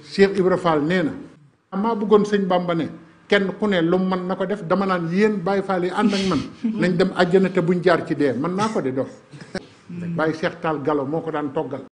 Cheikh Ibra Fall nee na maa bëggoon sëñ Bamba ne kenn ku ne lu man na ko def dama naan yéen Baye Fall yi ànd ak man nañ dem àjjana te buñ jaar ci dee man naa ko de dox Baye Cheikh Tall Gallo moo ko daan toggal